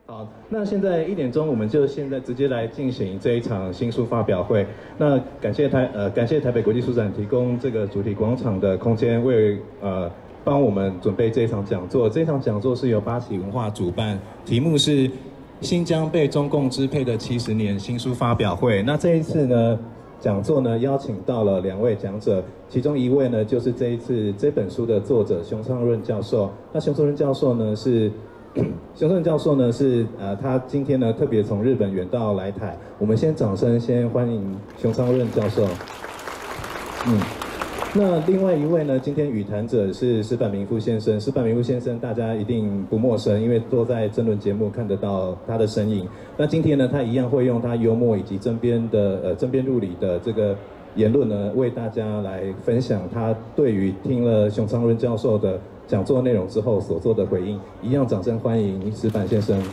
好，那现在1点钟，我们就现在直接来进行这一场新书发表会。那感谢台北国际书展提供这个主题广场的空间，帮我们准备这一场讲座。这一场讲座是由八旗文化主办，题目是新疆被中共支配的70年新书发表会。那这一次呢，讲座呢邀请到了2位讲者，其中一位呢就是这一次这本书的作者熊昌润教授。那熊昌润教授呢是他今天呢特别从日本远道来台，我们先掌声先欢迎熊昌润教授。那另外一位呢，今天与谈者是石坂明夫先生。石坂明夫先生大家一定不陌生，因为都在争论节目看得到他的身影。那今天呢，他一样会用他幽默以及针砭入里的这个言论呢，为大家来分享他对于听了熊昌润教授的讲座内容之后所做的回应。一样掌声欢迎石坂先生。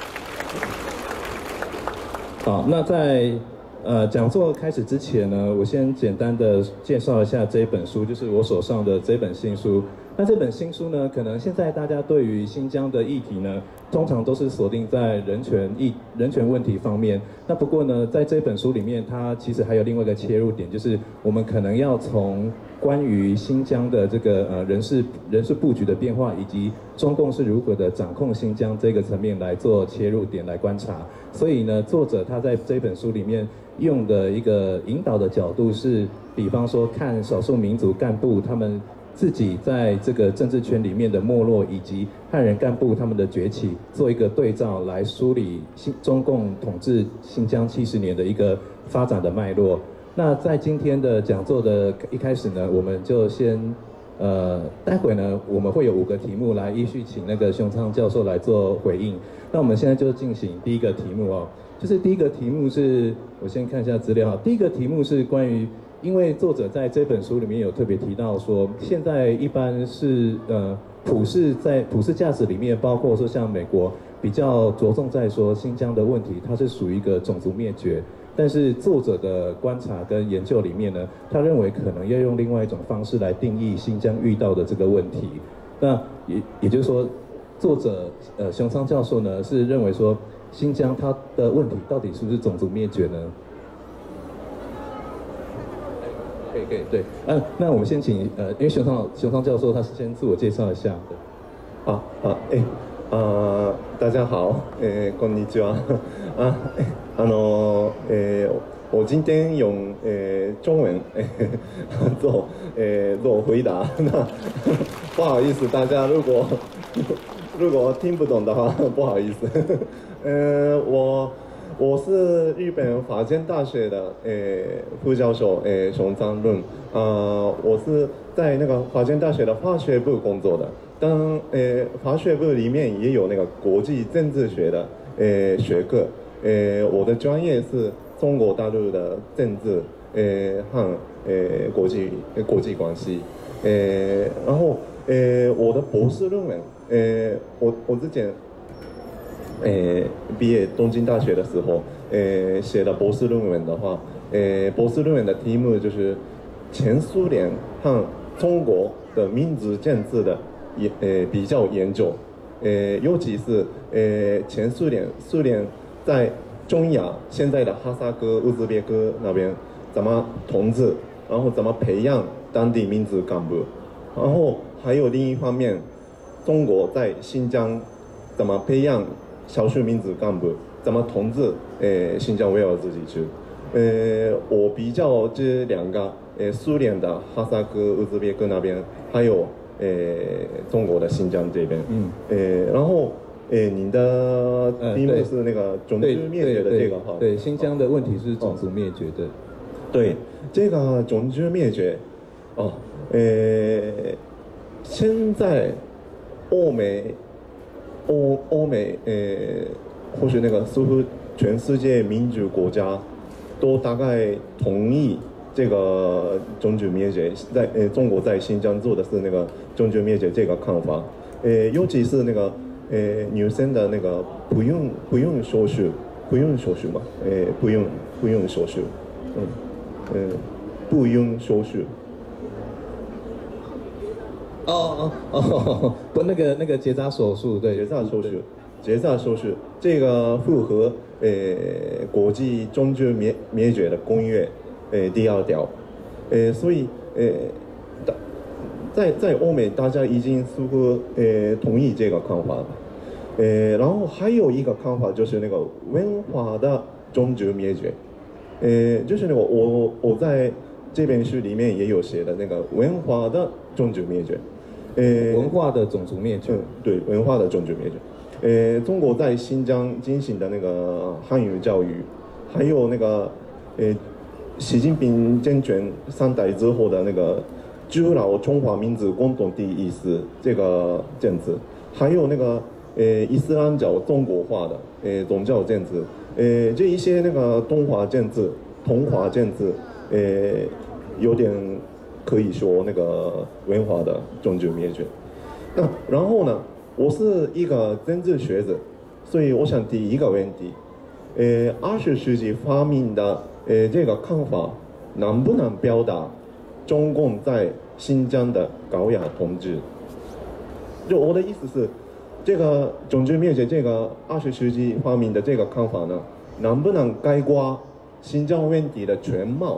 好，那在讲座开始之前呢，我先简单的介绍一下这一本书，就是我手上的这本新书。那这本新书呢，可能现在大家对于新疆的议题呢，通常都是锁定在人权问题方面。那不过呢，在这本书里面，它其实还有另外一个切入点，就是我们可能要从关于新疆的这个人事布局的变化，以及中共是如何的掌控新疆这个层面来做切入点来观察。所以呢，作者他在这本书里面用的一个引导的角度是，比方说看少数民族干部他们自己在这个政治圈里面的没落，以及汉人干部他们的崛起，做一个对照来梳理中共统治新疆70年的一个发展的脉络。那在今天的讲座的一开始呢，我们就先待会呢我们会有5个题目来依序请那个熊昌教授来做回应。那我们现在就进行第一个题目哦，就是第一个题目是，我先看一下资料。第一个题目是关于，因为作者在这本书里面有特别提到说，现在一般是普世价值里面，包括说像美国比较着重在说新疆的问题，它是属于一个种族灭绝。但是作者的观察跟研究里面呢，他认为可能要用另外一种方式来定义新疆遇到的这个问题。那也就是说，作者熊昌教授呢是认为说，新疆它的问题到底是不是种族灭绝呢？可以，对，那我们先请因为熊昌教授他是先自我介绍一下的。 大家好，こんにちは。我今天用中文做回答，那不好意思，大家如果听不懂的话，不好意思。我是日本法政大学的副教授熊昌润，我是在那个法政大学的法学部工作的。当法学部里面也有那个国际政治学的学科，我的专业是中国大陆的政治和国际关系，然后我的博士论文，我之前毕业东京大学的时候，写的博士论文的话，博士论文的题目就是前苏联和中国的民族政治的比较研究，尤其是前苏联在中亚现在的哈萨克、乌兹别克那边怎么统治，然后怎么培养当地民族干部，然后还有另一方面，中国在新疆怎么培养少数民族干部，怎么统治新疆维吾尔自治区。我比较这2个，苏联的哈萨克、乌兹别克那边，还有中国的新疆这边，然后您的题目是那个种族灭绝的这个哈， 对，新疆的问题是种族灭绝的， 对，这个种族灭绝，现在欧美，或许那个似乎全世界民主国家都大概同意这个种族灭绝，在中国在新疆做的是那个种族灭绝这个看法，尤其是那个女生的那个不用手术嘛，不用手术，不用手术。 不，那个结扎手术，对， 结扎手术， 决策说是这个符合国际种族灭绝的公约第2条，所以在欧美大家已经似乎同意这个看法了。然后还有一个看法就是那个文化的种族灭绝，就是那个我在这本书里面也有写的那个文化的种族灭绝， 文化的种族灭绝， 对，文化的种族灭绝。中国在新疆进行的那个汉语教育，还有那个习近平政权上台之后的那个主老中华民族共同体意识这个政治，还有那个伊斯兰教中国化的宗教政治，这一些那个同化政治，有点可以说那个文化的种族灭绝。那然后呢，我是一个政治学者，所以我想第一个问题，20世纪发明的这个看法能不能表达中共在新疆的高压统治？就我的意思是，这个种族灭绝这个20世纪发明的这个看法呢，能不能概括新疆问题的全貌？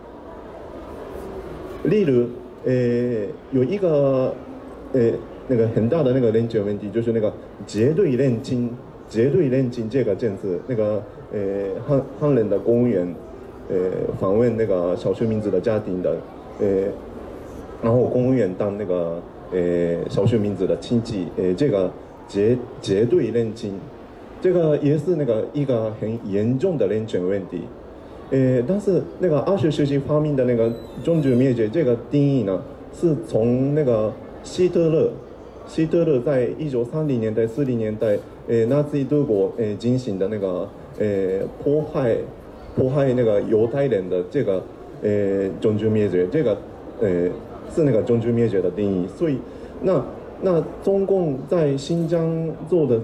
例如，有一个那个很大的那个人权问题，就是那个绝对认亲这个政治，那个汉人的公务员访问那个少数民族的家庭的，然后公务员当那个少数民族的亲戚，这个绝对认亲，这个也是那个一个很严重的人权问题。但是那个20世纪发明的那个种族灭绝这个定义呢，是从那个希特勒在1930年代、40年代，纳粹德国进行的那个迫害那个犹太人的这个种族灭绝，这个是那个种族灭绝的定义。所以那中共在新疆做的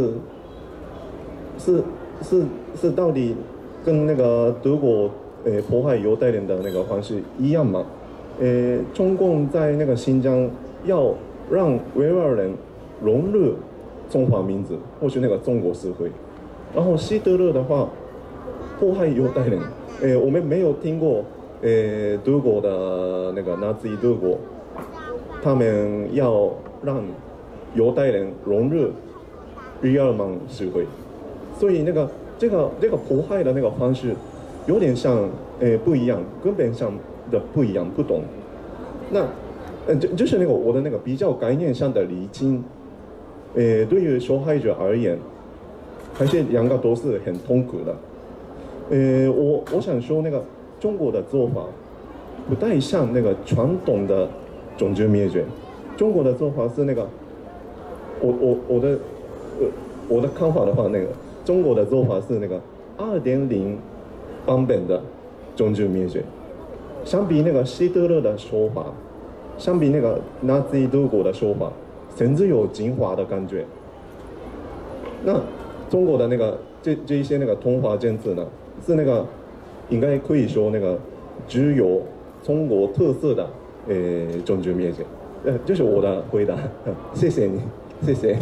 是到底跟那个德国迫害犹太人的那个方式一样吗？中共在那个新疆要让维吾尔人融入中华民族或是那个中国社会，然后希特勒的话迫害犹太人，我们没有听过德国的那个纳粹德国，他们要让犹太人融入日耳曼社会，所以那个这个迫害的那个方式有点像不一样，根本上的不一样不同。那就是那个我的那个比较概念上的厘清，对于受害者而言，还是两个都是很痛苦的。我想说那个中国的做法不太像那个传统的种族灭绝，中国的做法是那个我的看法的话，那个中国的做法是那个2.0版本的种族灭绝，相比那个希特勒的说法，相比那个纳粹德国的说法，甚至有进化的感觉。那中国的那个这一些那个同化政治呢，是那个应该可以说那个具有中国特色的种族灭绝。这是我的回答，谢谢你，谢谢。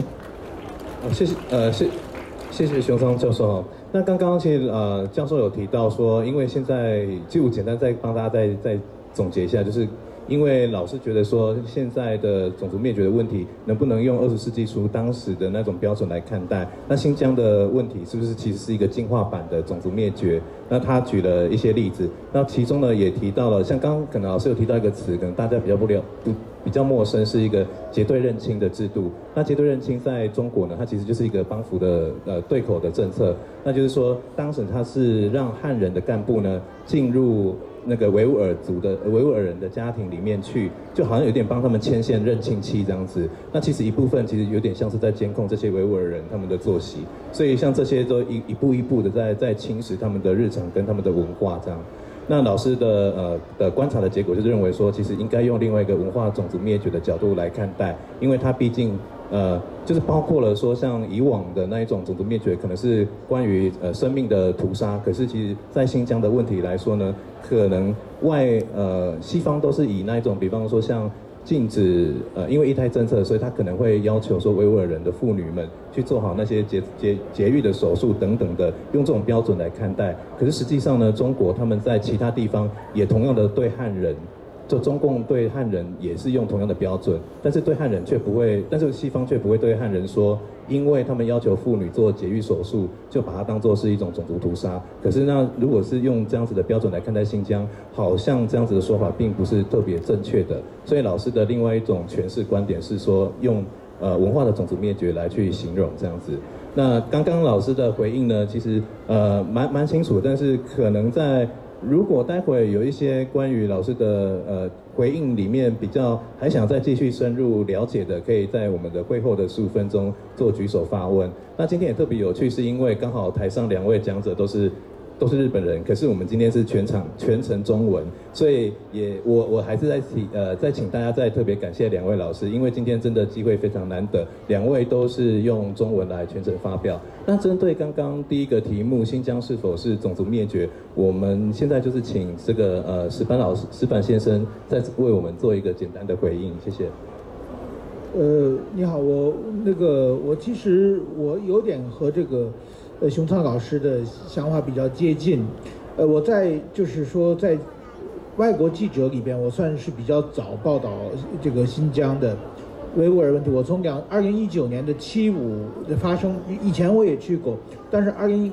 谢谢熊昌教授。那刚刚其实教授有提到说，因为现在就简单再帮大家再总结一下，就是因为老是觉得说现在的种族灭绝的问题能不能用20世纪初当时的那种标准来看待？那新疆的问题是不是其实是一个进化版的种族灭绝？那他举了一些例子，那其中呢也提到了，像刚刚可能老师有提到一个词，可能大家比较陌生，是一个结对认亲的制度。那结对认亲在中国呢，它其实就是一个帮扶的对口的政策。那就是说，当时它是让汉人的干部呢进入那个维吾尔人的家庭里面去，就好像有点帮他们牵线认亲戚这样子。那其实一部分其实有点像是在监控这些维吾尔人他们的作息，所以像这些都一步一步的在侵蚀他们的日常跟他们的文化这样。那老师的观察的结果就是认为说，其实应该用另外一个文化种族灭绝的角度来看待，因为它毕竟就是包括了说像以往的那一种种族灭绝，可能是关于生命的屠杀，可是其实在新疆的问题来说呢，可能西方都是以那一种，比方说像禁止因为一胎政策，所以他可能会要求说维吾尔人的妇女们去做好那些节育的手术等等的，用这种标准来看待。可是实际上呢，中国他们在其他地方也同样的对汉人。就中共对汉人也是用同样的标准，但是对汉人却不会，但是西方却不会对汉人说，因为他们要求妇女做节育手术，就把它当作是一种种族屠杀。可是那如果是用这样子的标准来看待新疆，好像这样子的说法并不是特别正确的。所以老师的另外一种诠释观点是说，用文化的种族灭绝来去形容这样子。那刚刚老师的回应呢，其实蛮清楚，但是可能在如果待会有一些关于老师的回应里面比较还想再继续深入了解的，可以在我们的会后的15分钟做举手发问。那今天也特别有趣，是因为刚好台上2位讲者都是日本人，可是我们今天是全程中文，所以我还是再请大家再特别感谢2位老师，因为今天真的机会非常难得，2位都是用中文来全程发表。那针对刚刚第一个题目，新疆是否是种族灭绝，我们现在就是请这个石板先生再为我们做一个简单的回应，谢谢。 你好，我其实我有点和这个熊灿老师的想法比较接近。我在就是说在外国记者里边，我算是比较早报道这个新疆的维吾尔问题。我从2019年的7.5发生以前我也去过，但是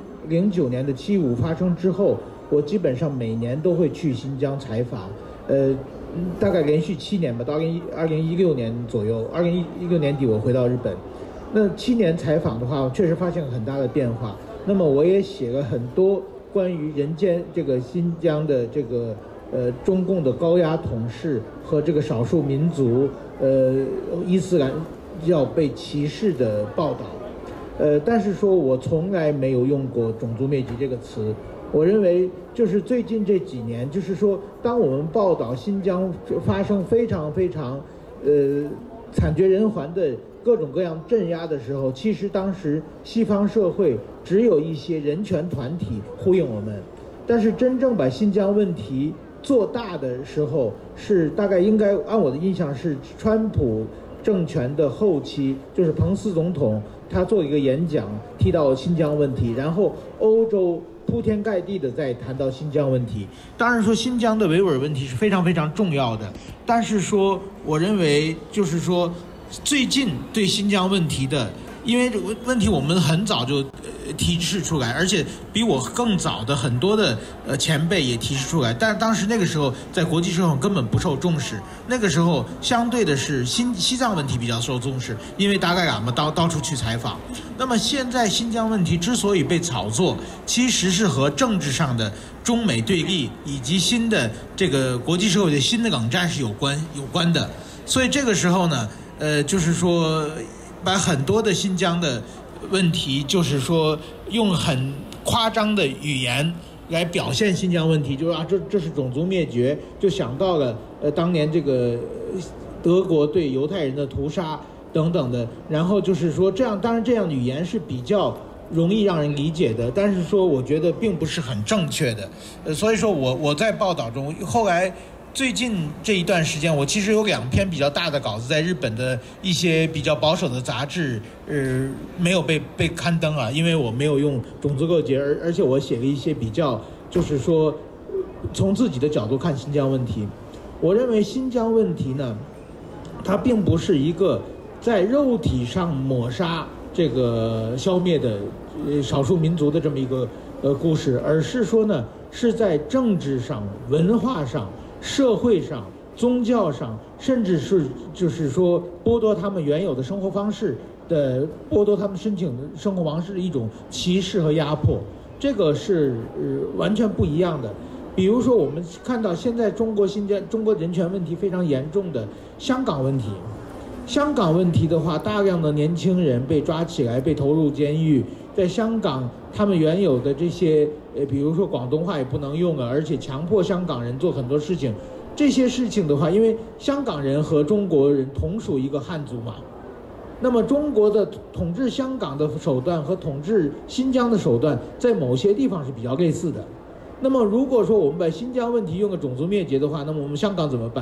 2009年的7.5发生之后，我基本上每年都会去新疆采访。大概连续7年吧，到2016年左右，2016年底我回到日本。那7年采访的话，确实发现了很大的变化。那么我也写了很多关于这个新疆的这个中共的高压统治和这个少数民族伊斯兰教被歧视的报道。但是说我从来没有用过种族灭绝这个词。我认为就是最近这几年，就是说当我们报道新疆发生非常非常惨绝人寰的各种各样镇压的时候，其实当时西方社会只有一些人权团体呼应我们，但是真正把新疆问题做大的时候，是大概应该按我的印象是川普政权的后期，就是彭斯总统他做一个演讲提到新疆问题，然后欧洲铺天盖地的在谈到新疆问题。当然说新疆的维吾尔问题是非常非常重要的，但是说我认为就是说最近对新疆问题的，因为问题我们很早就提示出来，而且比我更早的很多的前辈也提示出来，但是当时那个时候在国际社会根本不受重视。那个时候相对的是西藏问题比较受重视，因为达赖喇嘛到处去采访。那么现在新疆问题之所以被炒作，其实是和政治上的中美对立以及新的这个国际社会的新的冷战是有关的。所以这个时候呢，就是说把很多的新疆的问题，就是说用很夸张的语言来表现新疆问题，就是这是种族灭绝，就想到了当年这个德国对犹太人的屠杀等等的，然后就是说这样，当然这样的语言是比较容易让人理解的，但是说我觉得并不是很正确的。所以说我在报道中后来。最近这一段时间，我其实有2篇比较大的稿子在日本的一些比较保守的杂志，没有被刊登啊，因为我没有用种族构结，而且我写了一些比较，就是说从自己的角度看新疆问题。我认为新疆问题呢，它并不是一个在肉体上抹杀这个消灭的少数民族的这么一个故事，而是说呢，是在政治上、文化上、社会上、宗教上，甚至是就是说剥夺他们原有的生活方式的，剥夺他们申请的生活方式的一种歧视和压迫，这个是完全不一样的。比如说我们看到现在中国人权问题非常严重的香港问题，香港问题的话，大量的年轻人被抓起来，被投入监狱，在香港他们原有的这些比如说广东话也不能用了，而且强迫香港人做很多事情。这些事情的话，因为香港人和中国人同属一个汉族嘛，那么中国的统治香港的手段和统治新疆的手段在某些地方是比较类似的。那么如果说我们把新疆问题用个种族灭绝的话，那么我们香港怎么办？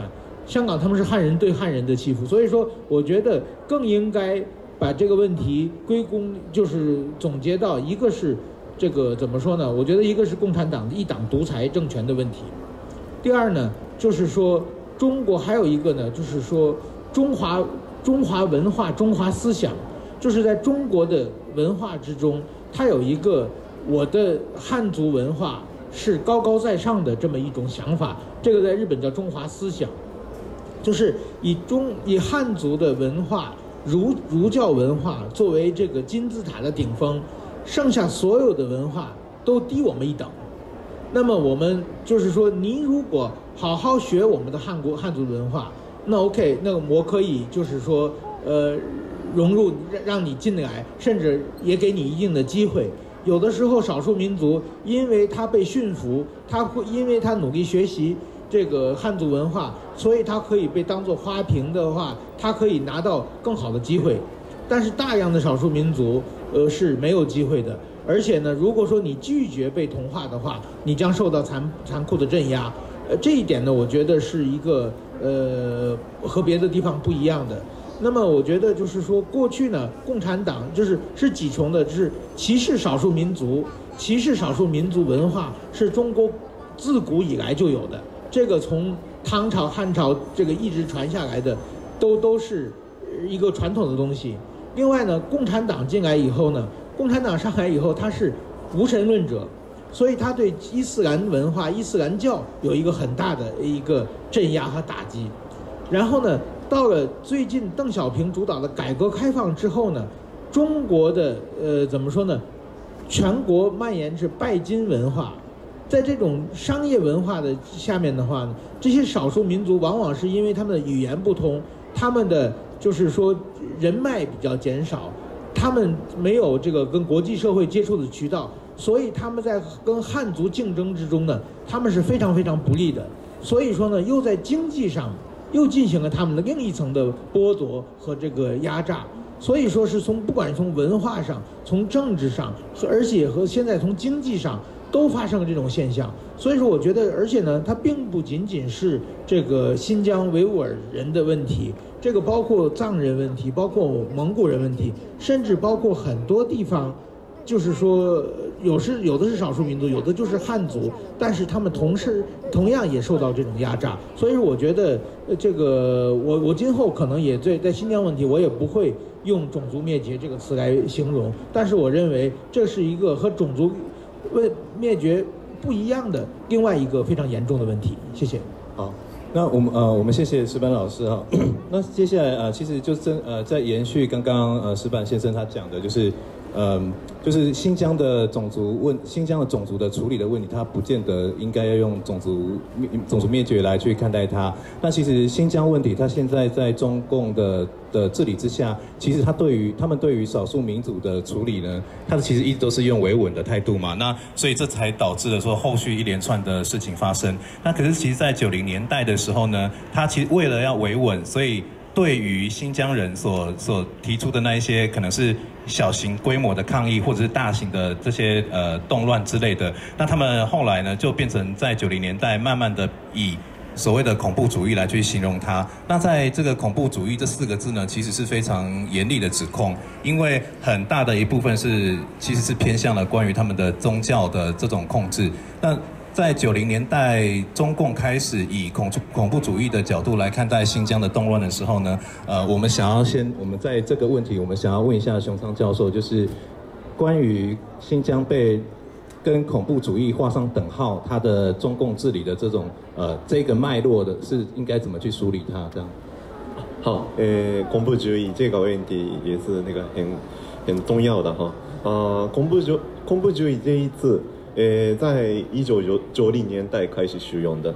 香港他们是汉人对汉人的欺负，所以说我觉得更应该把这个问题归功，就是总结到一个是这个怎么说呢？我觉得一个是共产党一党独裁政权的问题，第二呢就是说中国还有一个呢就是说中华文化、中华思想，就是在中国的文化之中，它有一个我的汉族文化是高高在上的这么一种想法，这个在日本叫中华思想，就是以汉族的文化、儒教文化作为这个金字塔的顶峰，剩下所有的文化都低我们一等。那么我们就是说，您如果好好学我们的汉族文化，那 OK， 那我可以就是说融入，让你进来，甚至也给你一定的机会。有的时候少数民族因为他被驯服，因为他努力学习这个汉族文化，所以他可以被当作花瓶的话，他可以拿到更好的机会。但是大量的少数民族是没有机会的，而且呢，如果说你拒绝被同化的话，你将受到残酷的镇压。这一点呢，我觉得是一个和别的地方不一样的。那么我觉得就是说，过去呢，共产党是几重的，就是歧视少数民族文化是中国自古以来就有的，这个从唐朝、汉朝这个一直传下来的，都是一个传统的东西。另外呢，共产党进来以后呢，共产党上来以后，他是无神论者，所以他对伊斯兰文化、伊斯兰教有一个很大的一个镇压和打击。然后呢，到了最近邓小平主导的改革开放之后呢，中国的怎么说呢，全国蔓延是拜金文化。在这种商业文化的下面的话呢，这些少数民族往往是因为他们的语言不通，他们的就是说人脉比较减少，他们没有这个跟国际社会接触的渠道，所以他们在跟汉族竞争之中呢，他们是非常非常不利的。所以说呢，又在经济上又进行了他们的另一层的剥夺和这个压榨。所以说是不管是从文化上、从政治上，而且和现在从经济上都发生了这种现象。所以说我觉得，而且呢，它并不仅仅是这个新疆维吾尔人的问题，这个包括藏人问题，包括蒙古人问题，甚至包括很多地方，就是说有的是少数民族，有的就是汉族，但是他们同样也受到这种压榨。所以我觉得这个我今后可能也在新疆问题，我也不会用种族灭绝这个词来形容，但是我认为这是一个和种族灭绝不一样的另外一个非常严重的问题。谢谢。 好，那我们谢谢石板老师哈。那接下来其实就在延续刚刚石板先生他讲的，就是新疆的种族的处理的问题，它不见得应该要用种族灭绝来去看待它。那其实新疆问题，它现在在中共的治理之下，其实他们对于少数民族的处理呢，它其实一直都是用维稳的态度嘛。那所以这才导致了说后续一连串的事情发生。那可是其实在90年代的时候呢，它其实为了要维稳，所以对于新疆人所提出的那一些可能是小型规模的抗议，或者是大型的这些动乱之类的，那他们后来呢就变成在90年代慢慢的以所谓的恐怖主义来去形容它。那在这个恐怖主义这4个字呢，其实是非常严厉的指控，因为很大的一部分其实是偏向了关于他们的宗教的这种控制。那在90年代，中共开始以恐怖主义的角度来看待新疆的动乱的时候呢，我们在这个问题，我们想要问一下熊昌教授，就是关于新疆被跟恐怖主义画上等号，它的中共治理的这个脉络的是应该怎么去梳理它？这样。 好，恐怖主义这个问题也是那个很重要的哈。恐怖主义这一字。在1990年代开始使用的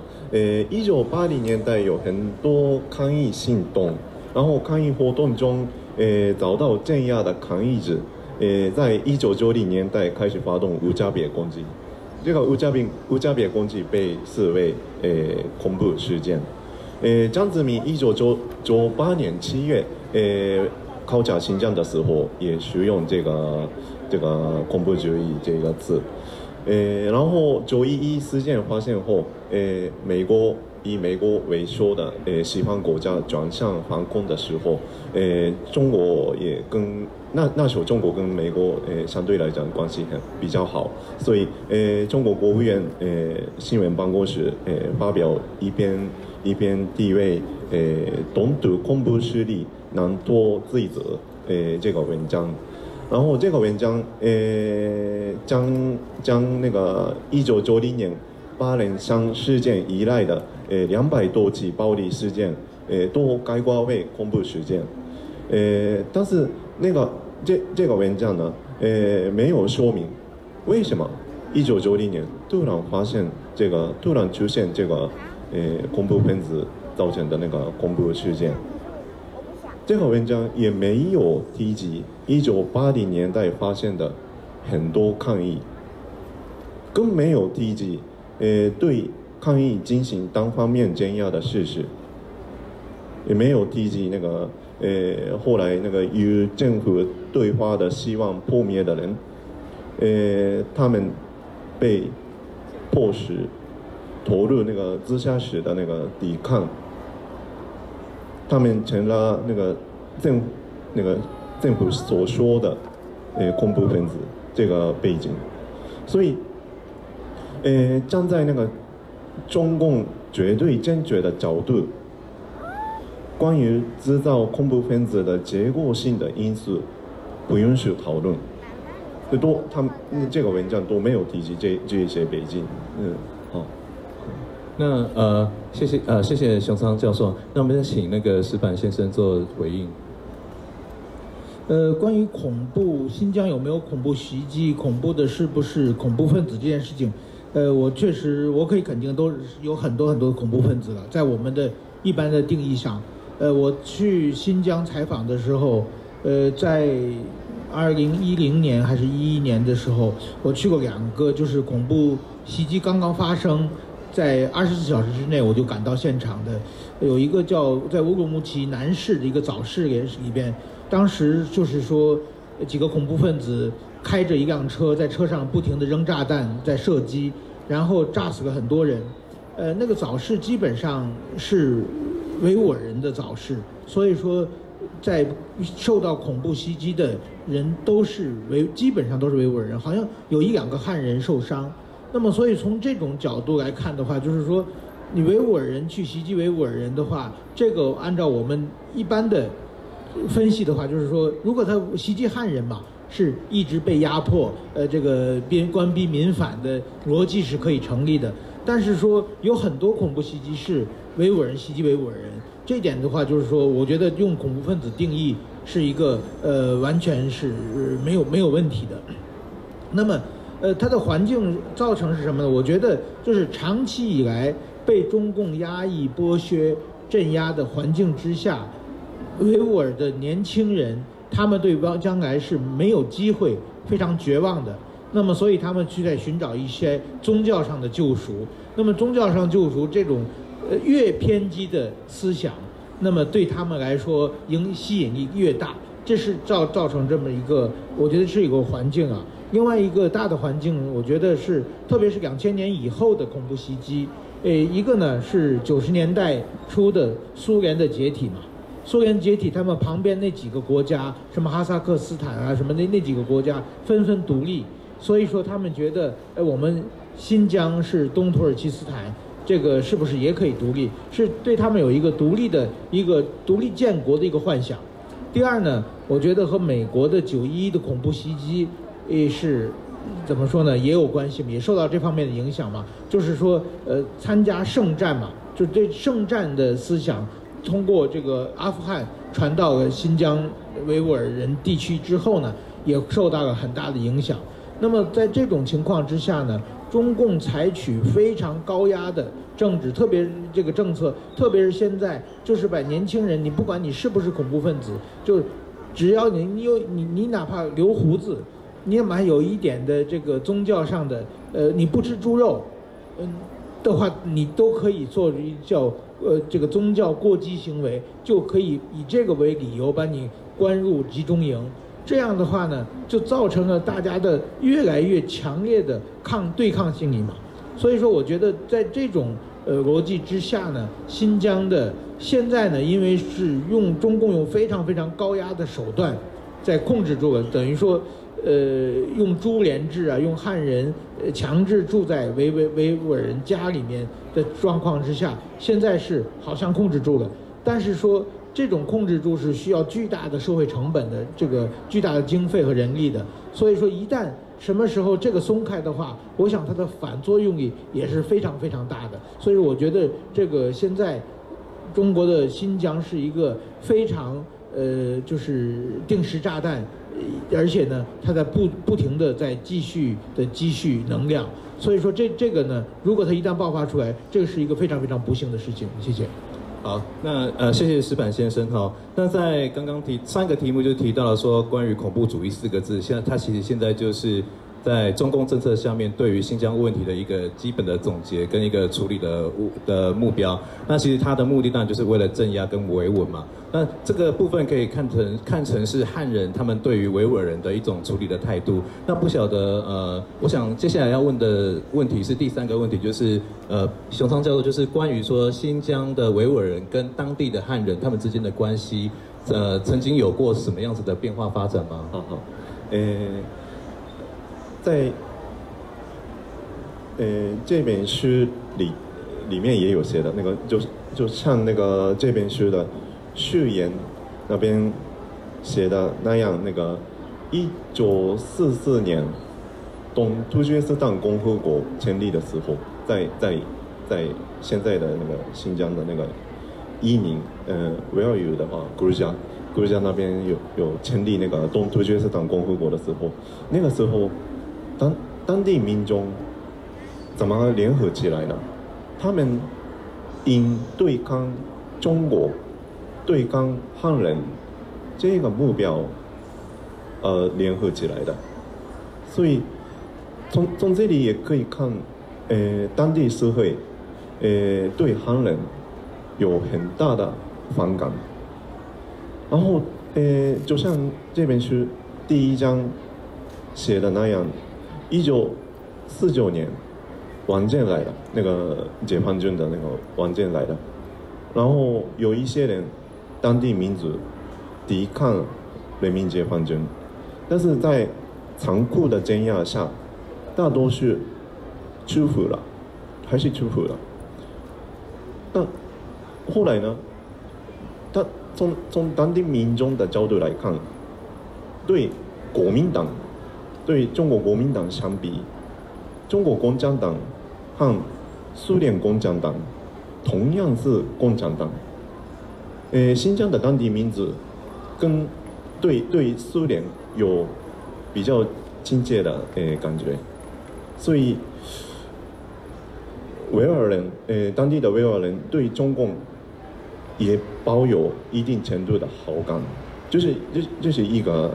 ，1980年代有很多抗议行动，然后抗议活动中，遭到镇压的抗议者，在1990年代开始发动无差别攻击，这个无差别攻击被视为恐怖事件。江泽民1998年7月，考察新疆的时候也使用这个恐怖主义这个字。然后911事件发生后，美国以美国为首的西方国家转向反攻的时候，中国也跟那时候中国跟美国相对来讲关系比较好，所以中国国务院新闻办公室发表一篇地位懂得恐怖势力难脱罪责这个文章。然后这个文章，将那个1990年巴冷山事件以来的200多起暴力事件，都概括为恐怖事件。但是这个文章呢，没有说明为什么1990年突然出现这个恐怖分子造成的那个恐怖事件。这个文章也没有提及1980年代发生的很多抗议，更没有提及对抗议进行单方面镇压的事实，也没有提及那个后来那个与政府对话的希望破灭的人，他们被迫使投入那个自杀式的那个抵抗。他们成了那个政府所说的恐怖分子这个背景，所以站在那个中共绝对正确的角度，关于制造恐怖分子的结构性的因素不允许讨论，他们这个文章都没有提及这些背景，好。 那谢谢熊仓教授。那我们再请那个石板先生做回应。 关于恐怖，新疆有没有恐怖袭击，恐怖的是不是恐怖分子这件事情，我可以肯定都有很多恐怖分子了，在我们的一般的定义上，我去新疆采访的时候，在2010年还是11年的时候，我去过2个，就是恐怖袭击刚刚发生。在24小时之内，我就赶到现场的，有一个叫在乌鲁木齐南市的一个早市里边，当时就是说几个恐怖分子开着一辆车，在车上不停地扔炸弹，在射击，然后炸死了很多人。那个早市基本上是维吾尔人的早市，所以说在受到恐怖袭击的人基本上都是维吾尔人，好像有1-2个汉人受伤。那么，所以从这种角度来看的话，就是说，你维吾尔人去袭击维吾尔人的话，这个按照我们一般的分析的话，就是说，如果他袭击汉人嘛，是一直被压迫，这个官逼民反的逻辑是可以成立的。但是说有很多恐怖袭击是维吾尔人袭击维吾尔人，这一点的话，就是说，我觉得用恐怖分子定义是一个完全是没有问题的。那么。它的环境造成是什么呢？我觉得就是长期以来被中共压抑、剥削、镇压的环境之下，维吾尔的年轻人，他们对将来是没有机会，非常绝望的。那么，所以他们在寻找一些宗教上的救赎。那么，宗教上救赎这种越偏激的思想，那么对他们来说吸引力越大。这是造成这么一个，我觉得是一个环境啊。另外一个大的环境，我觉得是，特别是2000年以后的恐怖袭击，一个呢是90年代初的苏联的解体嘛，苏联解体，他们旁边那几个国家，什么哈萨克斯坦啊，什么那几个国家纷纷独立，所以说他们觉得，我们新疆是东土耳其斯坦，这个是不是也可以独立？是对他们有一个独立建国的一个幻想。第二呢，我觉得和美国的911的恐怖袭击。是怎么说呢？也有关系嘛，也受到这方面的影响嘛。就是说，参加圣战嘛，就对圣战的思想，通过这个阿富汗传到了新疆维吾尔人地区之后呢，也受到了很大的影响。那么在这种情况之下呢，中共采取非常高压的政治，特别这个政策，特别是现在就是把年轻人，你不管你是不是恐怖分子，就只要你哪怕留胡子。你哪怕有一点的这个宗教上的，你不吃猪肉，的话，你都可以做叫这个宗教过激行为，就可以以这个为理由把你关入集中营。这样的话呢，就造成了大家的越来越强烈的对抗心理嘛。所以说，我觉得在这种逻辑之下呢，新疆的现在呢，因为是中共用非常非常高压的手段在控制住了，等于说用株连制啊，用汉人强制住在维吾尔人家里面的状况之下，现在是好像控制住了，但是说这种控制住是需要巨大的社会成本的，这个巨大的经费和人力的，所以说一旦什么时候这个松开的话，我想它的反作用力也是非常非常大的，所以我觉得这个现在中国的新疆是一个非常就是定时炸弹，而且呢，它在不停的在继续积蓄能量，所以说这个呢，如果它一旦爆发出来，这个是一个非常非常不幸的事情。谢谢。 好，那谢谢石板先生哈。那在刚刚上一个题目就提到了说关于恐怖主义4个字，它其实现在就是在中共政策下面对于新疆问题的一个基本的总结跟一个处理的目标。那其实它的目的当然就是为了镇压跟维稳嘛。那这个部分可以看成是汉人他们对于维吾尔人的一种处理的态度。那不晓得我想接下来要问的问题是第3个问题，就是熊昌教授，就是关于说新疆的维吾尔人跟当地的汉人他们之间的关系，曾经有过什么样子的变化发展吗？ 好，在这本书里面也有写的那个，就像那个这本书的序言那边写的那样，那个1944年东突厥斯坦共和国成立的时候，在现在的那个新疆的那个伊宁维吾尔的话，格鲁吉亚那边有成立那个东突厥斯坦共和国的时候，那个时候当地民众怎么联合起来呢？他们因对抗中国、对抗汉人这个目标联合起来的。所以从这里也可以看，当地社会对汉人有很大的反感。然后就像这本书第1章写的那样，1949年王建来了，那个解放军的那个王建来了，然后有一些人当地民族抵抗人民解放军，但是在残酷的镇压下，大多数屈服了，还是屈服了。但后来呢，从当地民众的角度来看，对中国国民党相比，中国共产党和苏联共产党同样是共产党。新疆的当地民族跟对苏联有比较亲切的感觉，所以维吾尔人当地的维吾尔人对中共也抱有一定程度的好感，就是一个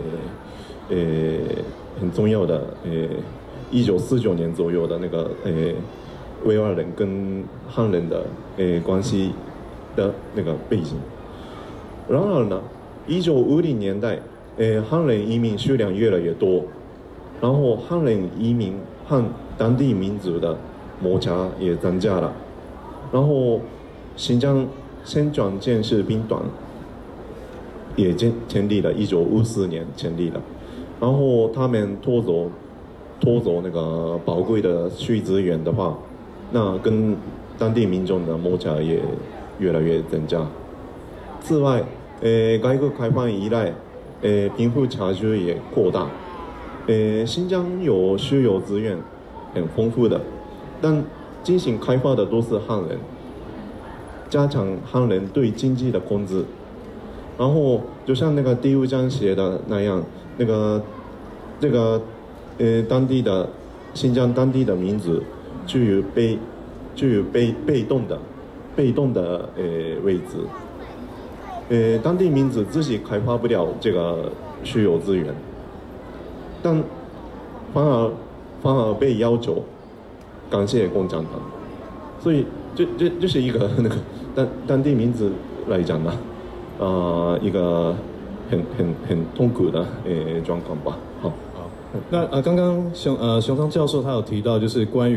很重要的1949年左右的那个维吾尔人跟汉人的关系的那个背景。然而呢，1950年代汉人移民数量越来越多，然后汉人移民和当地民族的摩擦也增加了，然后新疆先转建设兵团也成立了，1954年成立了，然后他们拖走那个宝贵的水资源的话，那跟当地民众的摩擦也越来越增加。此外，改革开放以来，贫富差距也扩大。新疆有石油资源很丰富的，但进行开发的都是汉人，加强汉人对经济的控制。然后就像那个第5章写的那样，这个当地的新疆当地的民族具有被动的位置。当地民族自己开发不了这个石油资源，但反而被要求感谢共产党，所以这是一个那个当地民族来讲呢，一个很痛苦的状况吧。好。 那刚刚熊昌教授他有提到，就是关于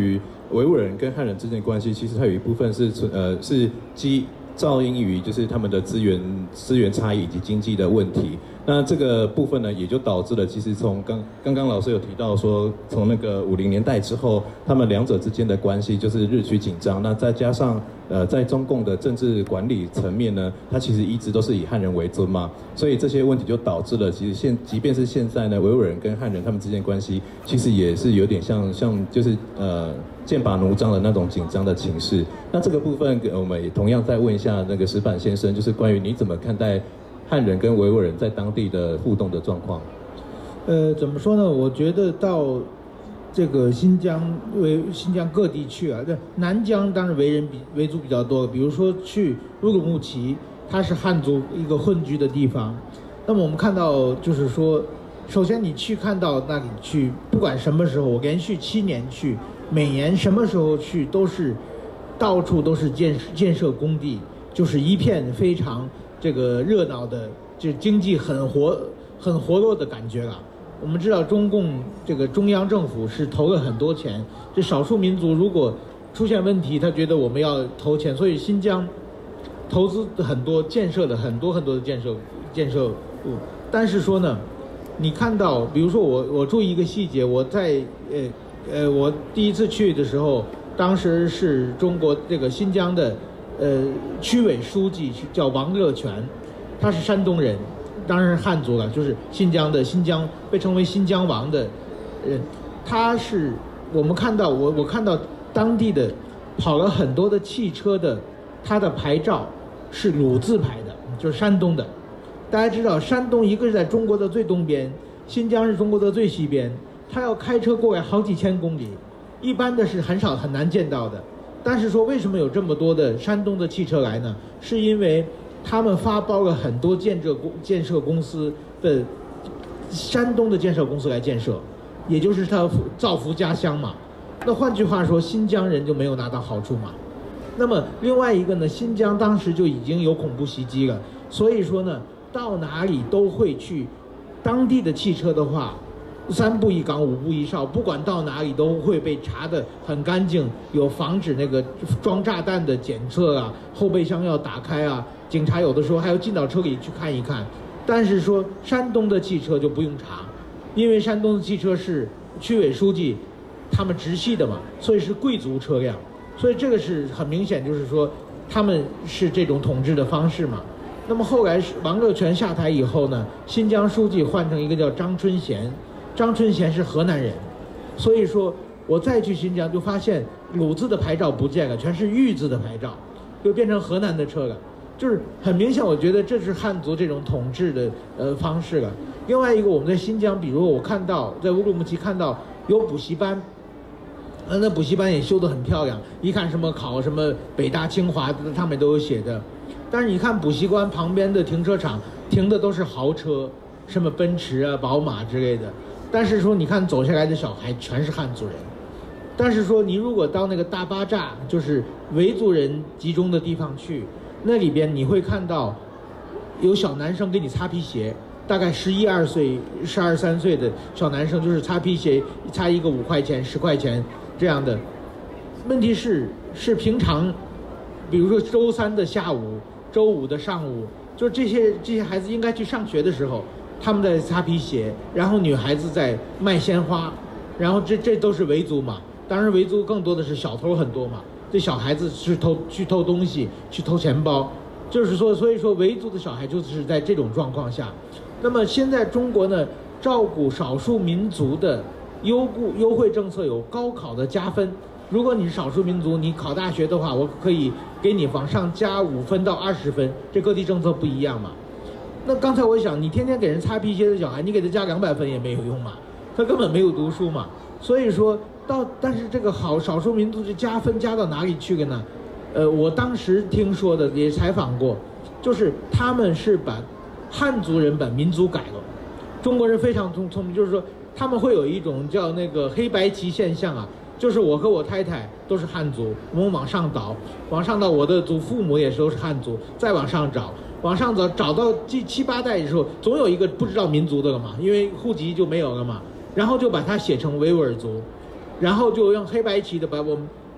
维吾尔人跟汉人之间的关系，其实它有一部分是噪因于就是他们的资源差异以及经济的问题。那这个部分呢，也就导致了其实从刚刚老师有提到说，从那个50年代之后，他们两者之间的关系就是日趋紧张。那再加上在中共的政治管理层面呢，它其实一直都是以汉人为尊嘛，所以这些问题就导致了其实即便是现在呢，维吾尔人跟汉人他们之间的关系，其实也是有点像就是剑拔弩张的那种紧张的情势。那这个部分我们也同样再问一下那个石板先生，就是关于你怎么看待汉人跟维吾尔人在当地的互动的状况？ 怎么说呢？我觉得到这个新疆各地去啊，这南疆当然维族比较多，比如说去乌鲁木齐，它是汉族一个混居的地方。那么我们看到就是说，首先你去看到那里去，不管什么时候，我连续7年去，每年什么时候去都是到处都是建设工地，就是一片非常这个热闹的，就经济很活络的感觉了。我们知道中共这个中央政府是投了很多钱，这少数民族如果出现问题，他觉得我们要投钱，所以新疆投资很多，建设了很多的建设物。但是说呢，你看到比如说我注意一个细节，我在我第一次去的时候，当时是中国这个新疆的区委书记叫王乐泉，他是山东人，当然是汉族了，就是新疆被称为新疆王的人。他是我看到当地的跑了很多的汽车的，他的牌照是鲁字牌的，就是山东的。大家知道山东一个是在中国的最东边，新疆是中国的最西边，他要开车过来好几千公里，一般的是很难见到的。但是说为什么有这么多的山东的汽车来呢？是因为他们发包了很多建设公司的山东的建设公司来建设，也就是他造福家乡嘛。那换句话说，新疆人就没有拿到好处嘛。那么另外一个呢，新疆当时就已经有恐怖袭击了，所以说呢，到哪里都会去当地的汽车的话，3步一岗5步一哨，不管到哪里都会被查得很干净，有防止那个装炸弹的检测啊，后备箱要打开啊，警察有的时候还要进到车里去看一看。但是说山东的汽车就不用查，因为山东的汽车是区委书记他们直系的嘛，所以是贵族车辆，所以这个是很明显，就是说他们是这种统治的方式嘛。那么后来王乐泉下台以后呢，新疆书记换成一个叫张春贤，张春贤是河南人，所以说我再去新疆就发现鲁字的牌照不见了，全是豫字的牌照，就变成河南的车了，就是很明显，我觉得这是汉族这种统治的方式了。另外一个，我们在新疆，比如我看到在乌鲁木齐看到有补习班，那补习班也修得很漂亮，一看什么考什么北大清华他们都有写的。但是你看补习班旁边的停车场停的都是豪车，什么奔驰啊宝马之类的，但是说你看走下来的小孩全是汉族人。但是说你如果到那个大巴扎，就是维族人集中的地方去，那里边你会看到有小男生给你擦皮鞋，大概11、12岁、12、13岁的小男生，就是擦皮鞋，擦一个5块钱、10块钱这样的。问题是平常，比如说周3的下午、周5的上午，就这些孩子应该去上学的时候，他们在擦皮鞋，然后女孩子在卖鲜花，然后这都是维族嘛。当然维族更多的是小偷很多嘛，这小孩子去偷东西，去偷钱包，就是说，所以说维族的小孩就是在这种状况下。那么现在中国呢，照顾少数民族的优惠政策有高考的加分。如果你是少数民族，你考大学的话，我可以给你往上加5分到20分，这各地政策不一样嘛。那刚才我想，你天天给人擦皮鞋的小孩，你给他加200分也没有用嘛，他根本没有读书嘛。所以说但是这个少数民族的加分加到哪里去了呢？我当时听说的也采访过，就是他们是把汉族人把民族改了。中国人非常聪明，就是说他们会有一种叫那个黑白旗现象啊，就是我和我太太都是汉族，我们往上倒我的祖父母也都是汉族，再往上找到7、8代的时候，总有一个不知道民族的了嘛，因为户籍就没有了嘛，然后就把它写成维吾尔族，然后就用黑白旗的把我们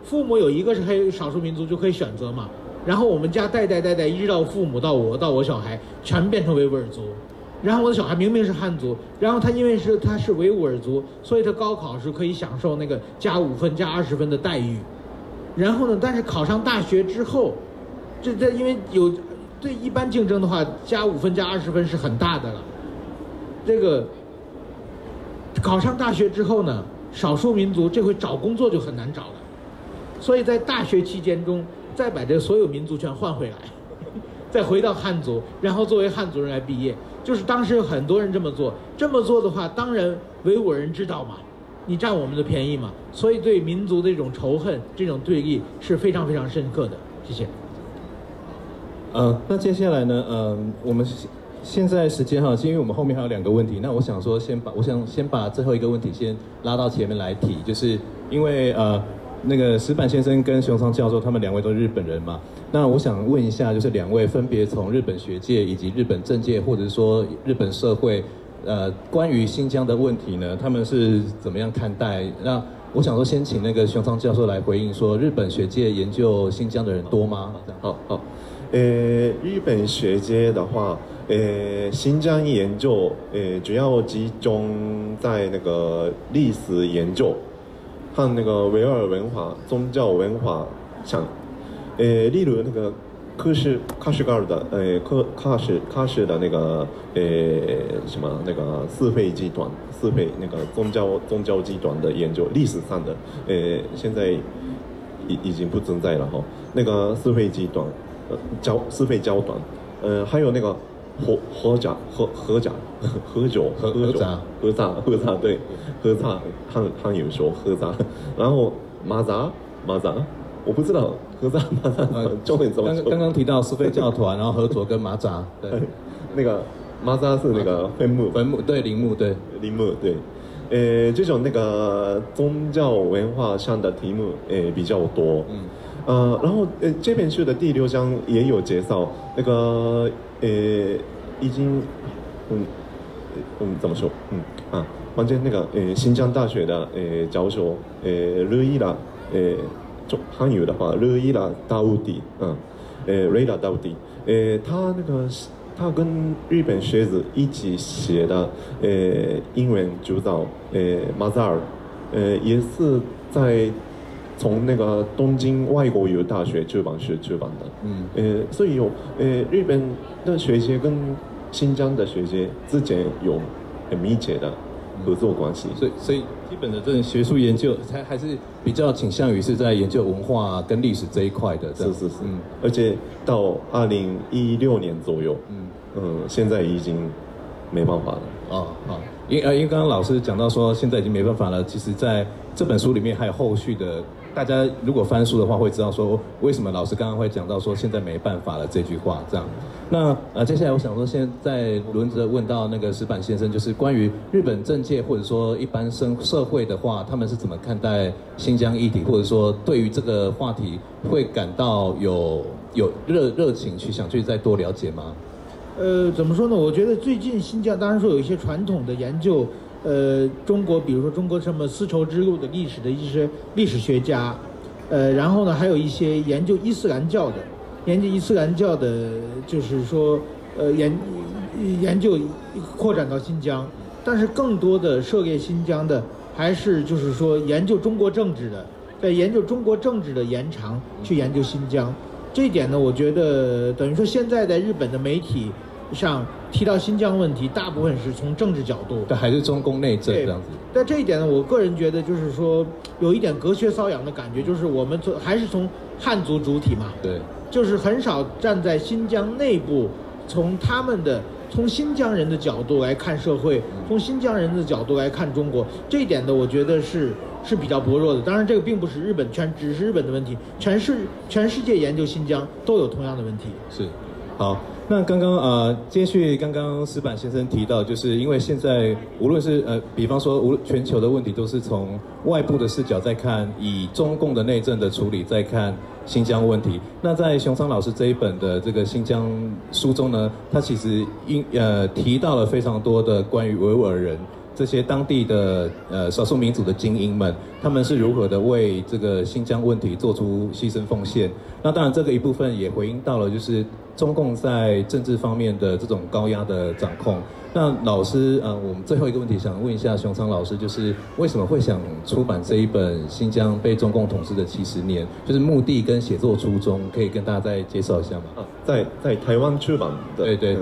父母有一个是黑少数民族就可以选择嘛，然后我们家代代一直到父母到我小孩全变成维吾尔族，然后我的小孩明明是汉族，然后他因为他是维吾尔族，所以他高考是可以享受那个加5分加20分的待遇，然后呢，但是考上大学之后，这因为有对一般竞争的话，加5分加20分是很大的了，这个考上大学之后呢，少数民族这回找工作就很难找了，所以在大学期间中再把这所有民族全换回来，再回到汉族，然后作为汉族人来毕业，就是当时有很多人这么做。这么做的话，当然维吾尔人知道嘛，你占我们的便宜嘛，所以对民族的这种仇恨、这种对立是非常非常深刻的。谢谢。 那接下来呢，我们现在时间哈，是因为我们后面还有2个问题，那我想说我想先把最后一个问题先拉到前面来提，就是因为那个石板先生跟熊昌教授他们2位都是日本人嘛，那我想问一下，就是2位分别从日本学界以及日本政界，或者说日本社会，关于新疆的问题呢，他们是怎么样看待？那我想说，先请那个熊昌教授来回应说，日本学界研究新疆的人多吗？ 好，日本学界的话，新疆研究，主要集中在那个历史研究和那个维吾尔文化、宗教文化上，例如那个喀什噶尔的，喀什的那个，什么那个四费集团，四费那个宗教集团的研究，历史上的，现在已经不存在了哈。那个四费集团，四费交团，还有那个合杂，对，合杂，汉语说合杂，然后马扎，我不知道合杂马扎中文怎么说。 刚刚提到四费教团，然后合作跟马扎，对， 那个马扎是那个坟墓对，陵墓对， 这种那个宗教文化上的题目比较多，然后这本书的第6章也有介绍那个已经怎么说反正那个新疆大学的教授勒伊拉汉语的话勒伊拉达乌迪雷拉达乌迪他跟日本学子一起写的英文著作马扎尔也是在从那个东京外国语大学出版社出版的，所以有日本的学界跟新疆的学界之间有很密切的合作关系， 所以基本的这种学术研究，还是比较倾向于是在研究文化跟历史这一块的， 是，而且到2016年左右，现在已经没办法了。 因为刚刚老师讲到说现在已经没办法了，其实在这本书里面还有后续的，大家如果翻书的话会知道说为什么老师刚刚会讲到说现在没办法了这句话这样。那接下来我想说现在轮着问到那个石板先生，就是关于日本政界或者说一般社会的话，他们是怎么看待新疆议题，或者说对于这个话题会感到有热情去想去再多了解吗？ 怎么说呢？我觉得最近新疆当然说有一些传统的研究，中国比如说中国什么丝绸之路的历史的一些历史学家，然后呢还有一些研究伊斯兰教的，就是说研究扩展到新疆，但是更多的涉猎新疆的还是就是说研究中国政治的，在研究中国政治的延长去研究新疆。这一点呢，我觉得等于说现在在日本的媒体上提到新疆问题，大部分是从政治角度， 对，还是中共内政这样子。 但这一点呢，我个人觉得就是说有一点隔靴搔痒的感觉，就是我们还是从汉族主体嘛， 对， 就是很少站在新疆内部，从新疆人的角度来看社会，从新疆人的角度来看中国。这一点呢，我觉得是比较薄弱的。当然，这个并不是只是日本的问题，全世界研究新疆都有同样的问题。 是，好。那刚刚接续刚刚石板先生提到，就是因为现在无论是比方说全球的问题都是从外部的视角在看，以中共的内政的处理在看新疆问题。那在熊昌老师这一本的这个新疆书中呢，他其实提到了非常多的关于维吾尔人这些当地的少数民族的精英们，他们是如何的为这个新疆问题做出牺牲奉献。那当然，这个一部分也回应到了就是中共在政治方面的这种高压的掌控。那老师，我们最后一个问题想问一下熊昌老师，就是为什么会想出版这一本《新疆被中共统治的70年》？就是目的跟写作初衷，可以跟大家再介绍一下吗？ 在台湾出版的。 对。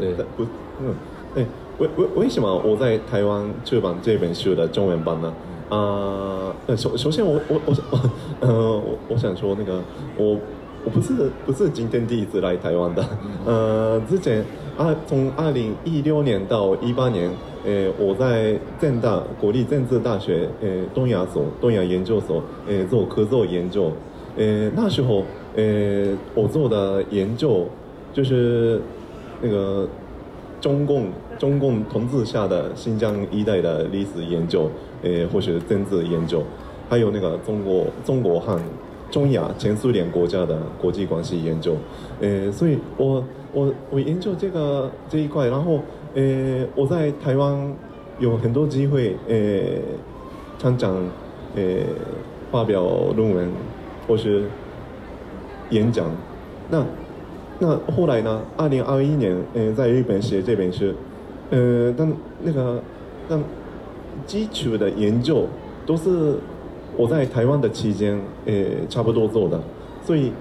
为什么我在台湾出版这本书的中文版呢？首先我想说那个我不是今天第一次来台湾的，之前从2016年到18年，我在政大国立政治大学东亚研究所做科座研究，那时候我做的研究就是那个中共统治下的新疆一带的历史研究，或是政治研究，还有那个中国和中亚前苏联国家的国际关系研究，所以我研究这一块，然后我在台湾有很多机会常常发表论文或是演讲。那后来呢？2021年在日本写这本书，但基础的研究都是我在台湾的期间差不多做的，所以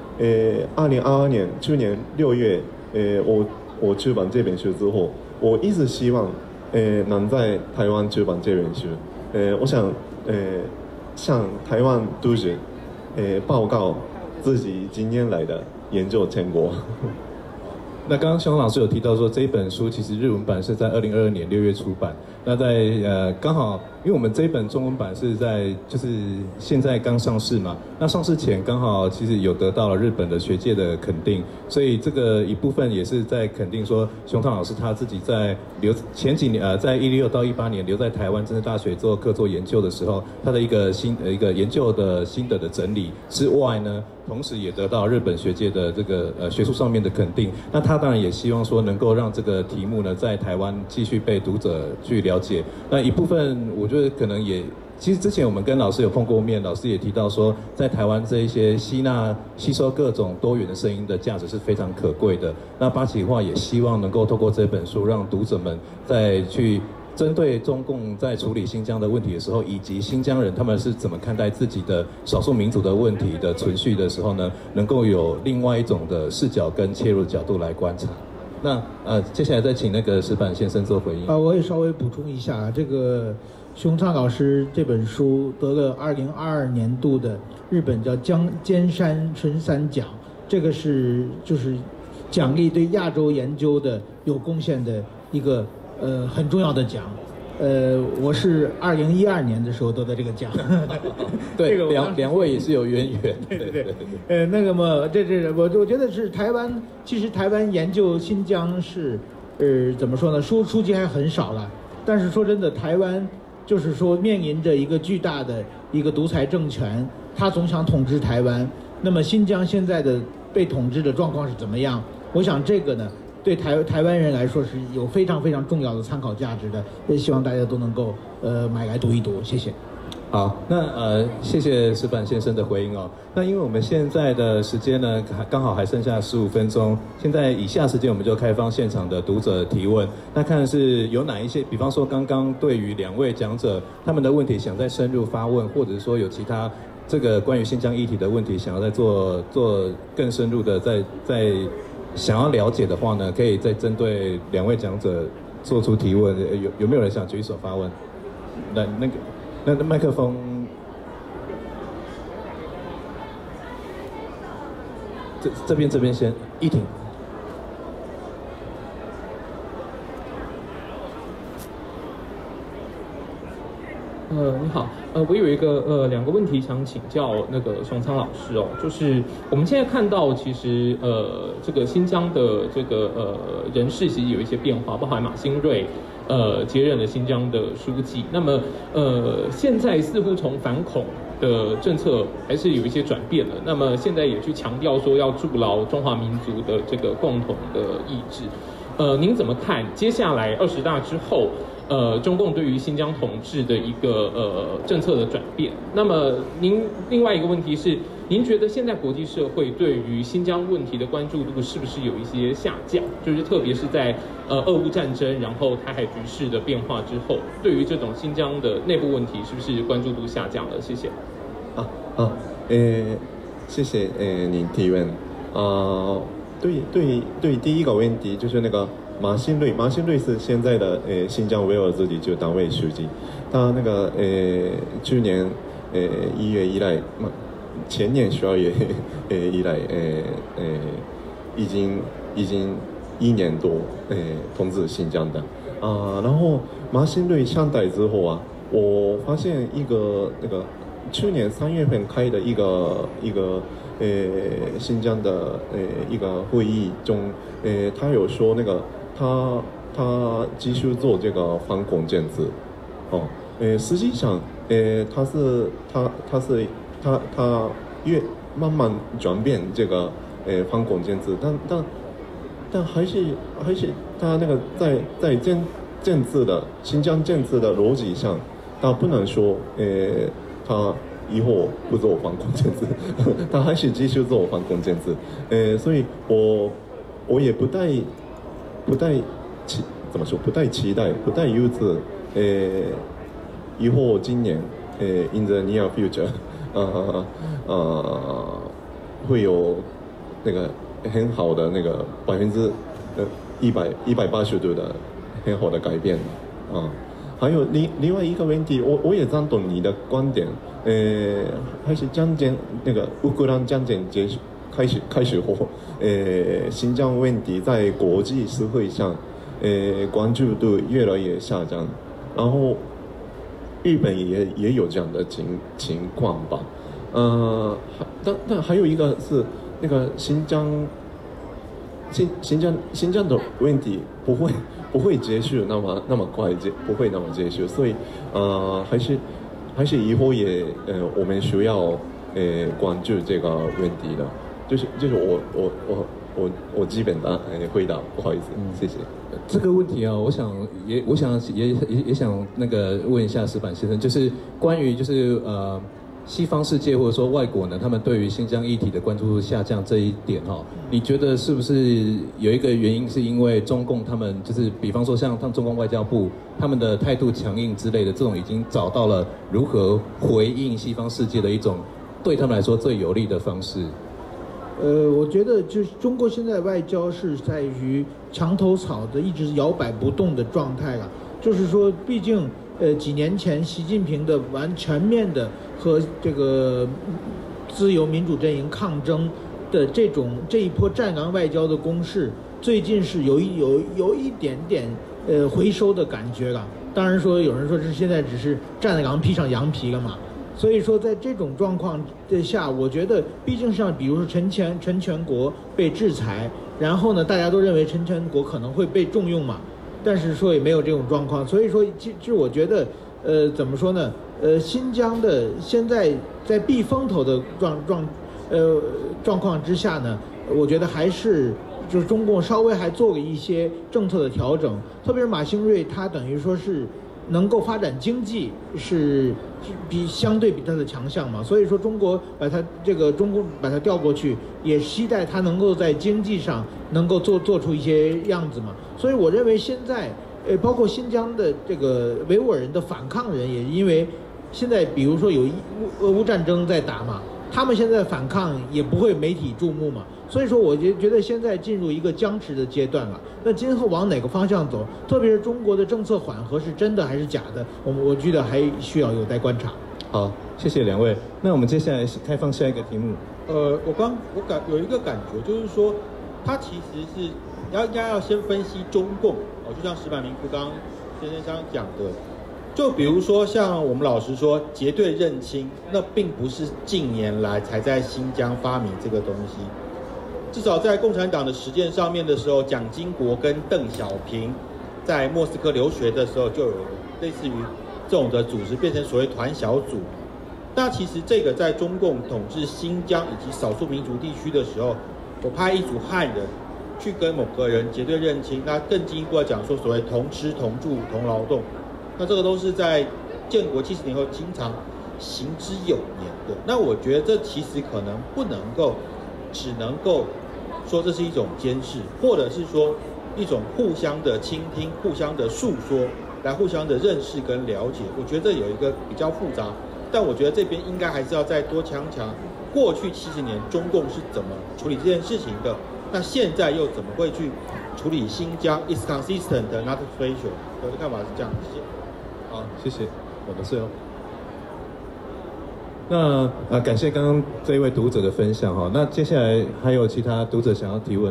2022年去年6月我出版这本书之后，我一直希望能在台湾出版这本书，我想向台湾读者报告自己今年来的研究成果。 那刚刚熊老师有提到说，这一本书其实日文版是在2022年6月出版。那在刚好，因为我们这一本中文版是在就是现在刚上市嘛，那上市前刚好其实有得到了日本的学界的肯定，所以这个一部分也是在肯定说，熊昌老师他自己在前几年在16到18年留在台湾政治大学做客座研究的时候，他的一个研究的心得的整理之外呢，同时也得到日本学界的这个学术上面的肯定。那他当然也希望说能够让这个题目呢在台湾继续被读者去了解。那一部分我觉得可能也，其实之前我们跟老师有碰过面，老师也提到说，在台湾这一些吸收各种多元的声音的价值是非常可贵的。那八旗话也希望能够透过这本书，让读者们再去针对中共在处理新疆的问题的时候，以及新疆人他们是怎么看待自己的少数民族的问题的存续的时候呢，能够有另外一种的视角跟切入角度来观察。那接下来再请那个石板先生做回应。 我也稍微补充一下，这个熊昌老师这本书得了2022年度的日本叫尖山春三奖，这个就是奖励对亚洲研究的有贡献的一个很重要的奖。我是2012年的时候得的这个奖。 对，两位也是有渊源。 对。那个嘛，我觉得是台湾，其实台湾研究新疆是，怎么说呢？书籍还很少了。但是说真的，台湾就是说面临着一个巨大的一个独裁政权，他总想统治台湾。那么新疆现在的被统治的状况是怎么样？我想这个呢，对台湾人来说是有非常非常重要的参考价值的，也希望大家都能够买来读一读，谢谢。 好，那谢谢石板先生的回应哦。那因为我们现在的时间呢，刚好还剩下15分钟，现在以下时间我们就开放现场的读者提问。那看是有哪一些，比方说刚刚对于2位讲者他们的问题想再深入发问，或者是说有其他这个关于新疆议题的问题想要再做更深入的在想要了解的话呢，可以再针对2位讲者做出提问。有没有人想举手发问？那麦克风，这边先，依婷。 你好，我有一个2个问题想请教那个熊昌老师哦，就是我们现在看到其实这个新疆的这个人事其实有一些变化，包含马兴瑞接任了新疆的书记，那么现在似乎从反恐的政策还是有一些转变了，那么现在也去强调说要筑牢中华民族的这个共同的意志，您怎么看接下来20大之后？ 中共对于新疆统治的一个政策的转变。那么您另外一个问题是，您觉得现在国际社会对于新疆问题的关注度是不是有一些下降？就是特别是在俄乌战争，然后台海局势的变化之后，对于这种新疆的内部问题，是不是关注度下降了？谢谢。 谢谢您提问对第一个问题就是那个马兴瑞是现在的新疆维吾尔自治区党委书记，他那个去年1月以来，前年12月以来已经1年多统治新疆的然后马兴瑞上台之后啊，我发现一个那个去年3月份开的一个新疆的一个会议中，他有说那个他继续做这个反恐建制，实际上他越慢慢转变这个反恐建制，但还是他那个在建制的新疆建制的逻辑上，他不能说他以后不做反恐建制，他还是继续做反恐建制，所以我也不太期待，不太预测，以后今年in the near future，会有那个很好的那个180度的很好的改变还有另外一个问题，我也赞同你的观点，还是那个乌克兰战争开始后，新疆问题在国际社会上，关注度越来越下降，然后日本也有这样的情况吧，但还有一个是那个新疆的问题不会结束那么快，不会那么结束，所以还是以后也我们需要关注这个问题的，就是我基本的回答，不好意思，谢谢。 这个问题啊，我想也想那个问一下石板先生，就是关于就是西方世界或者说外国呢，他们对于新疆议题的关注度下降这一点你觉得是不是有一个原因是因为中共他们就是比方说像他们中共外交部他们的态度强硬之类的，这种已经找到了如何回应西方世界的一种对他们来说最有利的方式？ 我觉得就是中国现在外交是在于墙头草的一直摇摆不动的状态了，就是说毕竟几年前习近平的全面的和这个自由民主阵营抗争的这一波战狼外交的攻势，最近是有一点点回收的感觉了。当然说有人说这现在只是战狼披上羊皮了嘛，所以说在这种状况下，我觉得毕竟像比如说陈全国被制裁，然后呢大家都认为陈全国可能会被重用嘛，但是说也没有这种状况，所以说其实我觉得怎么说呢，新疆的现在在避风头的状况之下呢，我觉得还是就是中共稍微还做了一些政策的调整，特别是马兴瑞他等于说是能够发展经济是相对比他的强项嘛，所以说中国把他调过去，也期待他能够在经济上能够做出一些样子嘛。所以我认为现在包括新疆的这个维吾尔人的反抗人，也因为现在比如说有俄乌战争在打嘛，他们现在反抗也不会媒体注目嘛，所以说我觉得现在进入一个僵持的阶段了。那今后往哪个方向走，特别是中国的政策缓和是真的还是假的，我觉得还需要有待观察。 好，谢谢两位。那我们接下来开放下一个题目。 我有一个感觉，就是说，他其实是应该要先分析中共就像石板明夫刚刚先生讲的，就比如说像我们老实说，结对认亲，那并不是近年来才在新疆发明这个东西。至少在共产党的实践上面的时候，蒋经国跟邓小平在莫斯科留学的时候，就有类似于这种的组织变成所谓团小组。那其实这个在中共统治新疆以及少数民族地区的时候，我派一组汉人去跟某个人结对认亲，那更进一步来讲说所谓同吃同住同劳动，那这个都是在建国70年后经常行之有年的。那我觉得这其实可能不能够，只能够说这是一种监视，或者是说一种互相的倾听、互相的诉说，来互相的认识跟了解。我觉得这有一个比较复杂，但我觉得这边应该还是要再多强过去70年中共是怎么处理这件事情的，那现在又怎么会去处理新疆 is consistent not special。我的看法是这样，谢谢。 好，谢谢，我的是哦。那感谢刚刚这一位读者的分享哈。那接下来还有其他读者想要提问？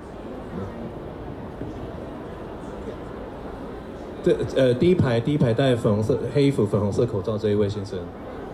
第一排戴粉红色黑衣服、粉红色口罩这一位先生。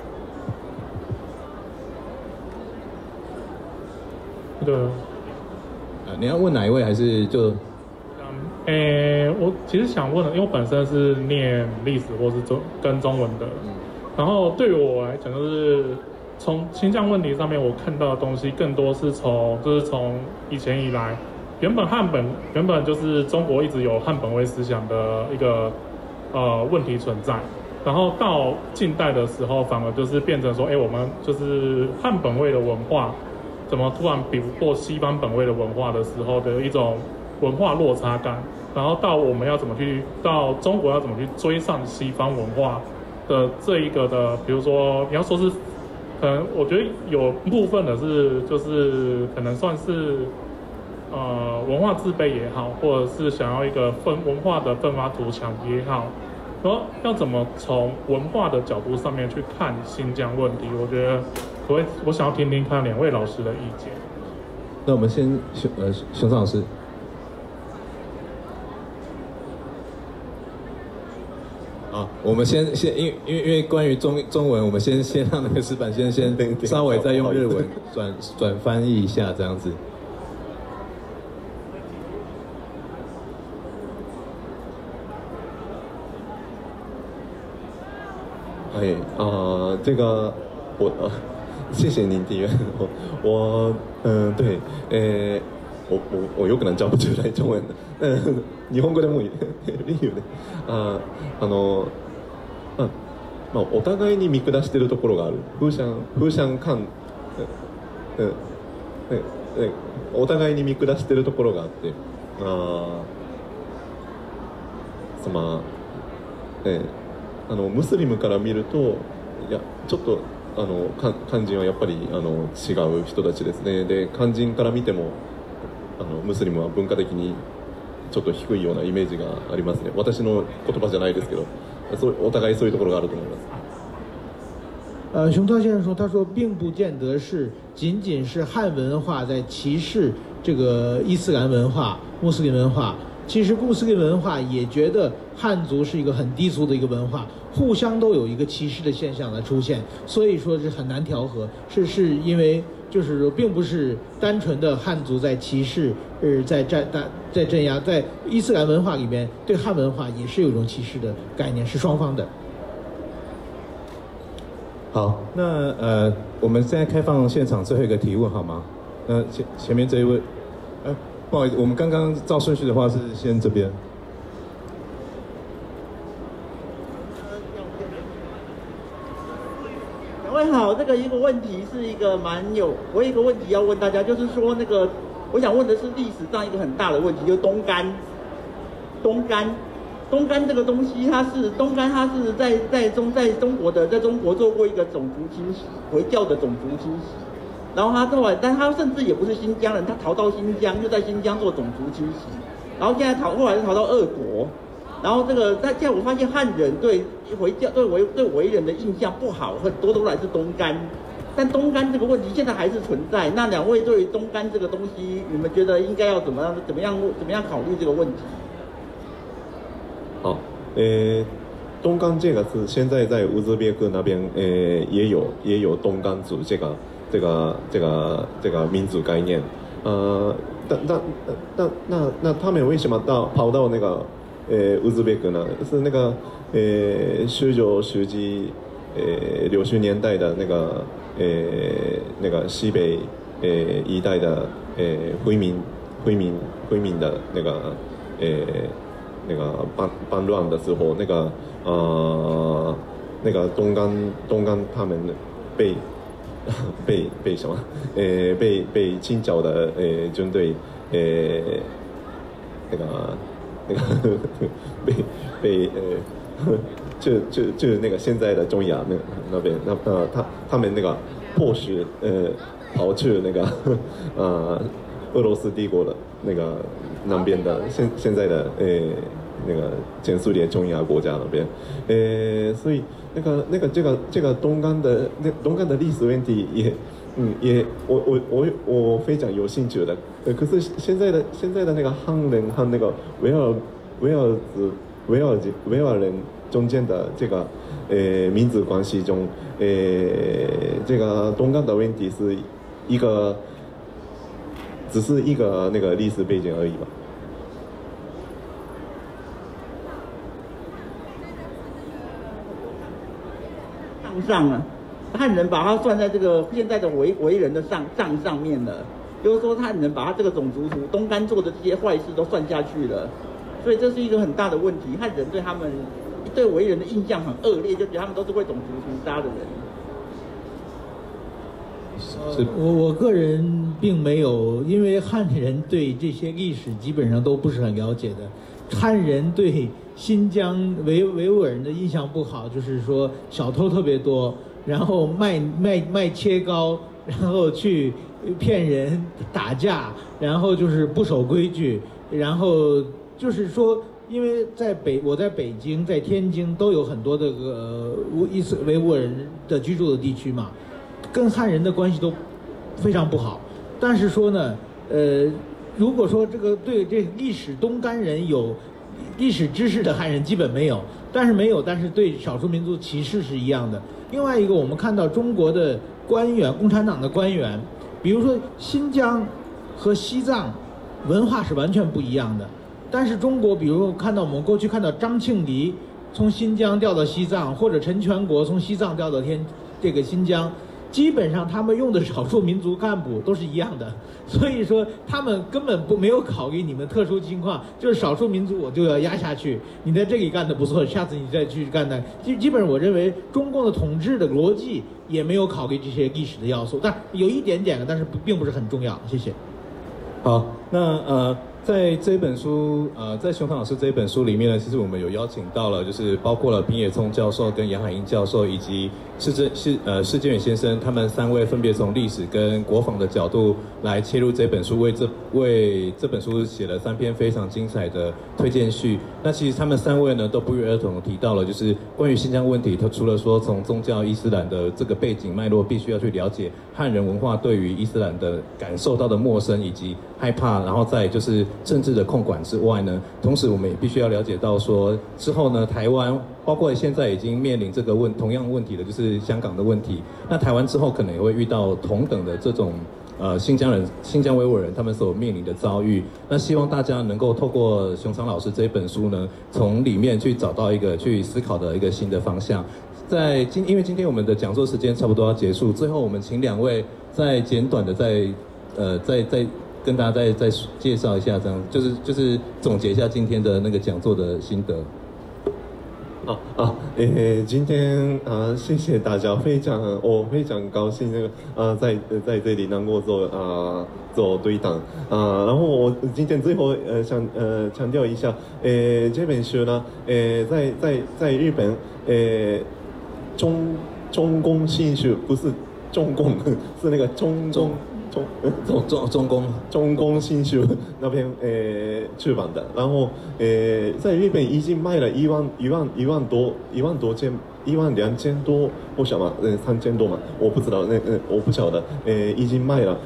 你要问哪一位还是就？ 我其实想问的，因为我本身是念历史或是跟中文的，然后对于我来讲，就是从新疆问题上面，我看到的东西更多是从以前以来，原本就是中国一直有汉本位思想的一个问题存在，然后到近代的时候，反而就是变成说，我们就是汉本位的文化。怎么突然比不过西方本位的文化的时候的一种文化落差感，然后到我们要怎么去到中国要怎么去追上西方文化的这一个的，比如说你要说是，可能我觉得有部分的是就是可能算是文化自卑也好，或者是想要一个文化的奋发图强也好，然后要怎么从文化的角度上面去看新疆问题，我觉得。我想要听听看两位老师的意见。 那我们先熊老师。我们先因为关于中文，我们先让那个石板先稍微再用日文转翻译一下这样子。 这个谢谢您提问。对，我有可能讲不出来中文的，日本語でもいい理由ね。お互いに見下しているところがある。互相看，お互いに見下しているところがあって、ムスリムから見ると、いやちょっと。肝心はやっぱり違う人たちですね。で肝心から見てもムスリムは文化的にちょっと低いようなイメージがありますね。私の言葉じゃないですけど、お互いそういうところがあると思います。 熊涛先生说，他说并不见得是仅仅是汉文化在歧视这个伊斯兰文化、穆斯林文化。其实穆斯林文化也觉得汉族是一个很低俗的一个文化，互相都有一个歧视的现象的出现，所以说是很难调和。是因为就是说，并不是单纯的汉族在歧视，在镇压，在伊斯兰文化里面对汉文化也是有一种歧视的概念，是双方的。 好，那我们现在开放现场最后一个提问好吗？那前面这一位，不好意思，我们刚刚照顺序的话是先这边。 两位好，这个一个问题是一个我有一个问题要问大家，就是说我想问的是历史上一个很大的问题，就是东干这个东西，它是在中国做过一个种族清洗，回教的种族清洗。然后但他甚至也不是新疆人，他逃到新疆，就在新疆做种族清洗。然后现在后来逃到俄国。然后但现在我发现汉人对维人的印象不好，很多都来自东干。但东干这个问题现在还是存在。那两位对于东干这个东西，你们觉得应该要怎么样考虑这个问题？ 好，东干这个字现在在乌兹别克那边也有东干族这个民族概念。那他们为什么跑到那个乌兹别克呢？是那个19世纪60年代的那个西北一带的回民回民的那个那个叛乱的时候，那个东干他们被什么被清朝的军队那个被就那个现在的中亚那边他们那个迫使跑去那个俄罗斯帝国的那个南边的现在的那个前苏联中亚国家那边，所以这个东干的历史问题也我非常有兴趣的，可是现在的那个汉人和那个维尔人中间的这个民族关系中，这个东干的问题是只是一个那个历史背景而已吧。 上了，汉人把它算在这个现在的维人的账上面了，就是说汉人把他这个种族图东干做的这些坏事都算下去了，所以这是一个很大的问题。汉人对维人的印象很恶劣，就觉得他们都是会种族屠杀的人。 我个人并没有，因为汉人对这些历史基本上都不是很了解的。汉人对新疆维吾尔人的印象不好，就是说小偷特别多，然后卖切糕，然后去骗人打架，然后就是不守规矩，然后就是说，因为我在北京、在天津都有很多的维吾尔人的居住的地区嘛，跟汉人的关系都非常不好。但是说呢，如果说对这历史东干人有历史知识的汉人基本没有，但是对少数民族歧视是一样的。另外一个，我们看到中国的官员，共产党的官员，比如说新疆和西藏文化是完全不一样的，但是中国，比如我们过去看到张庆黎从新疆调到西藏，或者陈全国从西藏调到这个新疆，基本上他们用的少数民族干部都是一样的，所以说他们根本没有考虑你们特殊情况，就是少数民族我就要压下去，你在这里干得不错，下次你再去干的。基本上我认为中共的统治的逻辑也没有考虑这些历史的要素，但有一点点的，但是并不是很重要。谢谢。 好，那在这本书，在熊堂老师这一本书里面呢，其实我们有邀请到了，就是包括了滨野聪教授、跟杨海英教授以及施建远先生，他们3位分别从历史跟国防的角度来切入这本书，为这本书写了3篇非常精彩的推荐序。那其实他们3位呢，都不约而同提到了，就是关于新疆问题，他除了说从宗教伊斯兰的这个背景脉络，必须要去了解汉人文化对于伊斯兰的感受到的陌生以及害怕，然后再就是政治的控管之外呢，同时我们也必须要了解到说，之后呢，台湾包括现在已经面临这个同样问题的，就是香港的问题。那台湾之后可能也会遇到同等的这种新疆维吾尔人他们所面临的遭遇。那希望大家能够透过熊昌老师这一本书呢，从里面去找到一个去思考的一个新的方向。因为今天我们的讲座时间差不多要结束，最后我们请2位再简短的再跟大家再介绍一下，这样就是总结一下今天的那个讲座的心得。 今天谢谢大家，我非常高兴在这里能够做对谈然后我今天最后想强调一下，这本书呢，在日本中共新书，不是中共，是那个中共新书那边出版的，然后在日本已经卖了1万多件，1万2000多，不晓得3000多嘛，我不知道，我不晓得，已经卖了。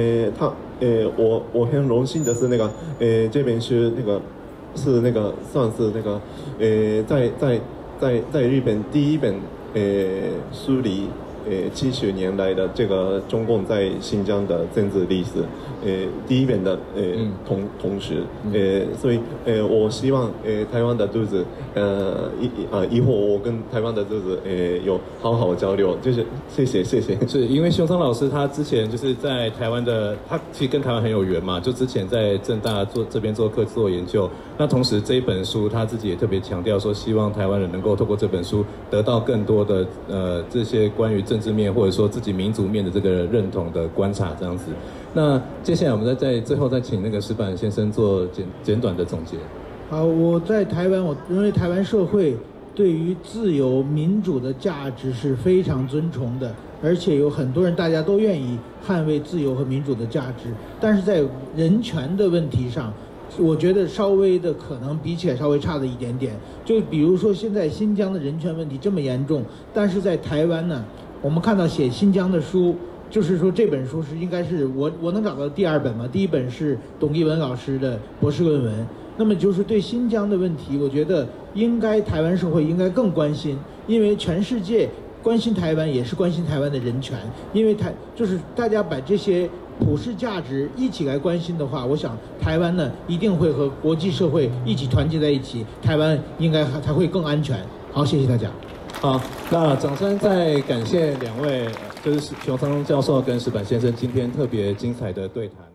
我很荣幸的是这本书是算是在日本第一本梳理 70年来的这个中共在新疆的政治历史，第一遍的同时，所以我希望台湾的肚子，以后我跟台湾的肚子有好好交流，就是谢谢。 是因为熊昌老师他之前就是在台湾的，他其实跟台湾很有缘嘛，就之前在政大这边做课做研究，那同时这一本书他自己也特别强调说，希望台湾人能够透过这本书得到更多的这些关于政治面或者说自己民族面的这个认同的观察这样子。那接下来我们在最后再请那个石板先生做简短的总结。 好，我在台湾，我认为台湾社会对于自由民主的价值是非常尊崇的，而且有很多人大家都愿意捍卫自由和民主的价值，但是在人权的问题上，我觉得稍微的可能比起来稍微差了一点点。就比如说现在新疆的人权问题这么严重，但是在台湾呢，我们看到写新疆的书，就是说这本书是应该是我能找到第2本嘛，第1本是董一文老师的博士论文。那么就是对新疆的问题，我觉得应该台湾社会应该更关心，因为全世界关心台湾也是关心台湾的人权，因为就是大家把这些普世价值一起来关心的话，我想台湾呢一定会和国际社会一起团结在一起，台湾应该才会更安全。好，谢谢大家。 好，那掌声再感谢2位，就是熊昌教授跟石板先生今天特别精彩的对谈。